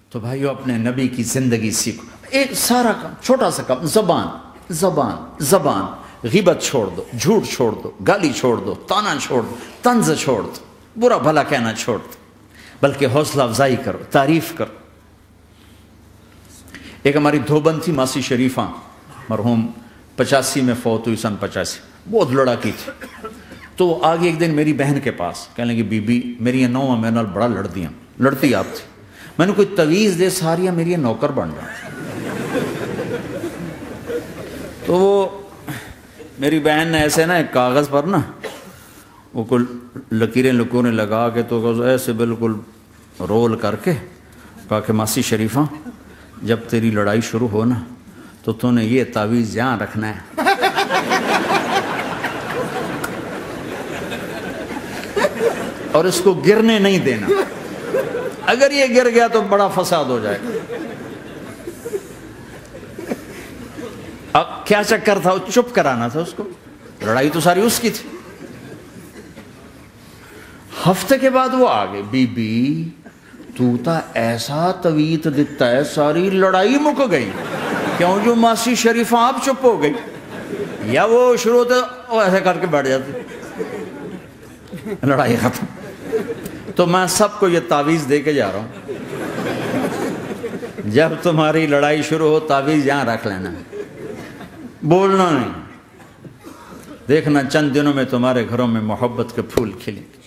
تو بھائیو اپنے نبی کی زندگی سیکھو. ایک سارا کام، چھوٹا سا کام، زبان زبان زبان. غیبت چھوڑ دو، جھوٹ چھوڑ دو، گالی چھوڑ دو، تانا چھوڑ دو، طنز چھوڑ دو، برا بھلا کہنا چھوڑ دو، بلکہ حوصلہ افزائی کرو، تعریف کرو. ایک ہماری دھوبند تھی ماسی شریفہ، مرحوم 85 میں فوت ہوئی، سن 85، بہت لڑاکی تھی. تو وہ آگے ایک دن میری بہن کے پاس کہنے لگی بی بی میری نوہ میرے نال بڑا لڑتی آپ تھی، میں نے کوئی تویز دے ساریا میری نوکر بن جا. تو وہ میری بہن نے ایسے نا ایک کاغذ پر نا وہ کوئی لکیریں لگا کے تو ایسے بالکل رول کر کے کہا کہ ماسی شریفہ جب تیری لڑائی شروع ہو نا تو نے یہ تعویذ یہاں رکھنا ہے، اور اس کو گرنے نہیں دینا، اگر یہ گر گیا تو بڑا فساد ہو جائے گا. اب کیا چکر تھا، چپ کرانا تھا اس کو، لڑائی تو ساری اس کی تھی. ہفتے کے بعد وہ آگے بی بی تو تا ایسا تویت دیتا ہے ساری لڑائی مک گئی. کیوں؟ جو ماسی شریفہ آپ چپ ہو گئی، یا وہ شروع ہوتے وہ ایسے کر کے بیٹھ جاتے، لڑائی ختم. تو میں سب کو یہ تعویذ دے کے جا رہا ہوں، جب تمہاری لڑائی شروع ہو تعویذ یہاں رکھ لینا، بولنا نہیں. دیکھنا چند دنوں میں تمہارے گھروں میں محبت کے پھول کھلیں.